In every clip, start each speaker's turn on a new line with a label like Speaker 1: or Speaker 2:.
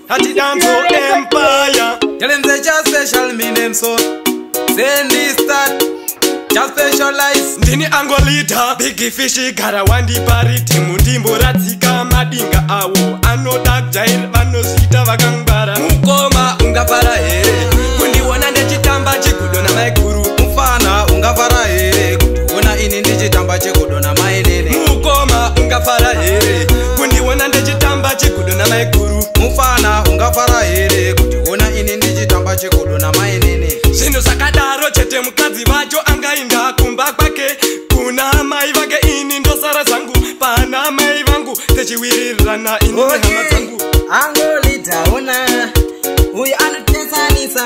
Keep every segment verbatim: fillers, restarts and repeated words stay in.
Speaker 1: Hati danzo empire.
Speaker 2: Tell them they just special me name so. Send this start. Just specialize.
Speaker 1: Ndini angolita big fish gara wandi pari timu ndimbo ratsika madinga awo anoda jair vanosvita vakangwara.
Speaker 2: Mukoma ungafara here kundiona ndechitamba chikudona maikuru. Mufana ungafara here kundiona ini ndichitamba chikudona mainene.
Speaker 1: Mukoma ungafara here kundiona ndechitamba chikudona maikuru.
Speaker 2: Mufana ungafara here kundiona ini ndichitamba chikudona mainene.
Speaker 1: Zvinhu zvakadaro chete mukadzi vacho angainda kumba kwake kuna mai vake ini ndosara zangu pana mai vangu techiwirirana ini nehama dzangu.
Speaker 3: Angolitaona uyu anotesanisa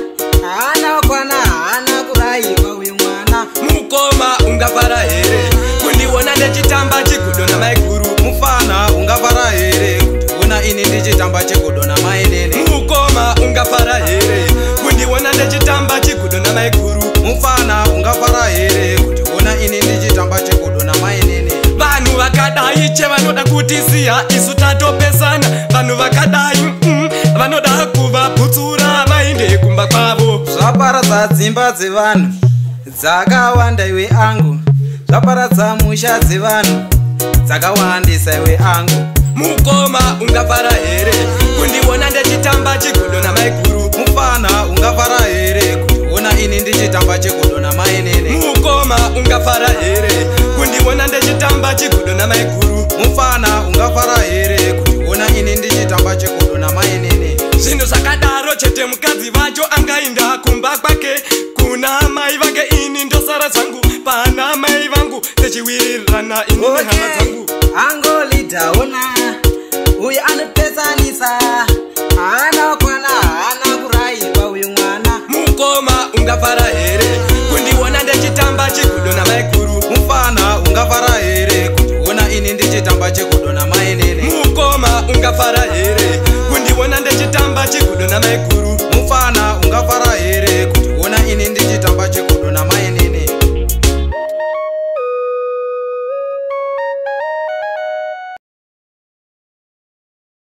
Speaker 3: haana kwana haana kuraiwa uyu mwana.
Speaker 1: Mukoma ungafara here kundiona ndechitamba chikudona maiguru.
Speaker 2: Mufana ungafara here kundiona ini ndichitamba chikudona mainene.
Speaker 1: Mukoma ungafara here kundiona ndechitamba chikudona maiguru.
Speaker 2: Mufana ungafara here kundiona ini ndichitamba chikudona mainene.
Speaker 1: Vanhu vakadai chevanoda kutisiya isu tatopesana. Vanhu vakadai mm, vanoda kuvabvutsura vainde kumba kwavo.
Speaker 2: Zvaparadza dzimba dzevanhu dzakawanda iwe angu. Zvaparadza musha dzevanhu dzakawandisa iwe angu.
Speaker 1: Mukoma ungafara here kundiona ndechitamba chikudona maiguru.
Speaker 2: Mufana ungafara here kundiona ini ndichitamba chikudona mainene.
Speaker 1: Mukoma ungafara here kundiona ndechitamba chikudona maiguru.
Speaker 2: Mufana ungafara here kundiona ini ndichitamba chikudona mainene.
Speaker 1: Zvinhu zvakadaro chete mukadzi vacho angainda kumba kwake kuna mai vake ini ndosara zangu pana mai vangu techiwirirana ini nehama dzangu.
Speaker 3: Angolitaona uyu anotesanisa haana kwana haana kuraiwa uyu mwana.
Speaker 1: Mukoma ungafara here kundiona ndechitamba chikudona maiguru.
Speaker 2: Mufana ungafara here kundiona ini ndichitamba chikudona mainene.
Speaker 1: Mukoma ungafara here kundiona ndechitamba chikudona maiguru.